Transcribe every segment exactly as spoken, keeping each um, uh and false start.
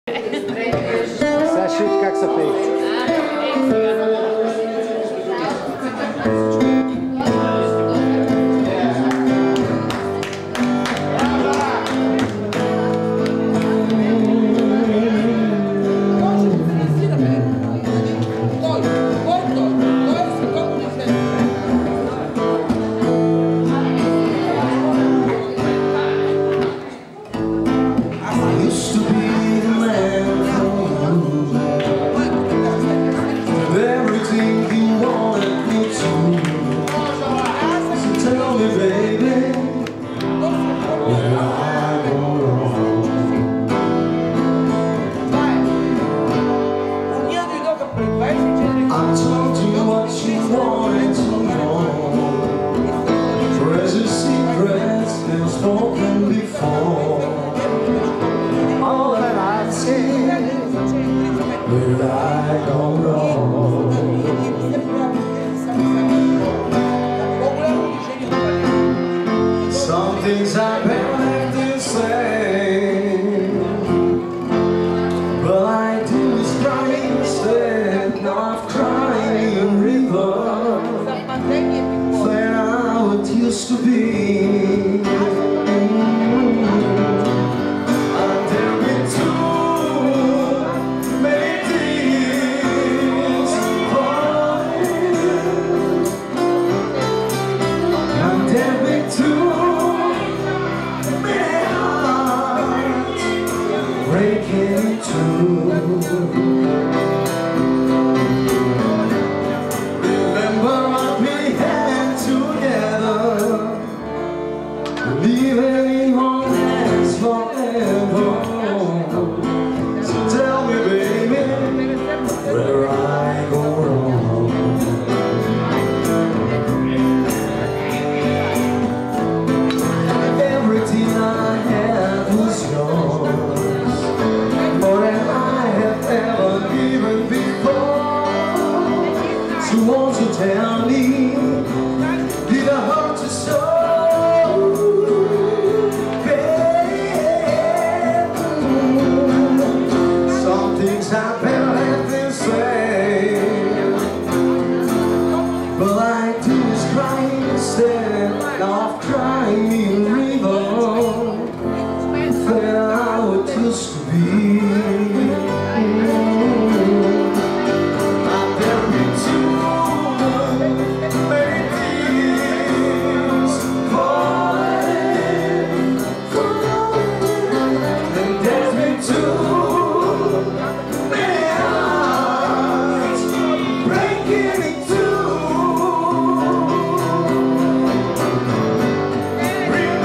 Сега ще видите как се пее. Things I have to say, but I do is cry instead of crying a river than how it used to be. And there been too many things falling, and there been too breaking through. Remember what we had together, leaving in our hands forever. So tell me, baby, where I go wrong. Everything I had was yours, more than I have ever given before. So won't you tell me, did I hurt you so, babe? Some things I better have to say, but I do is cry instead of crying in a river than how it used to be. Remember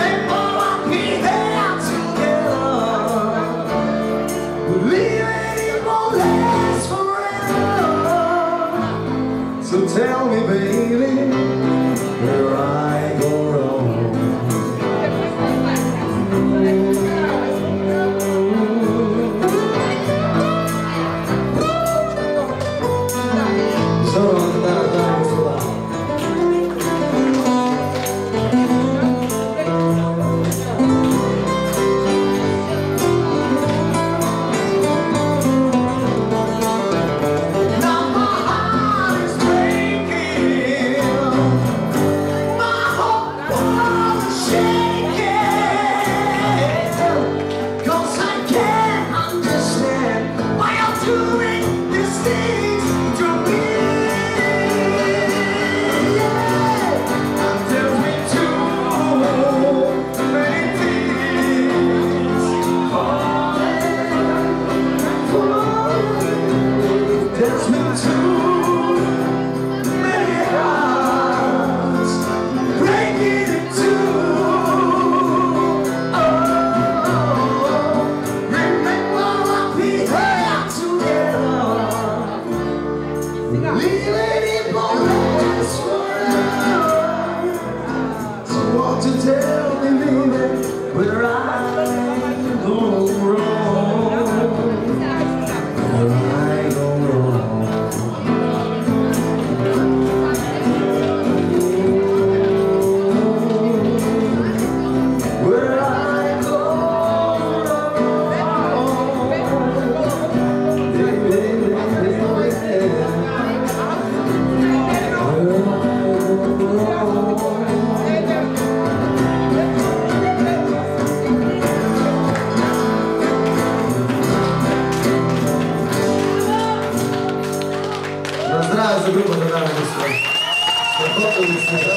buttons.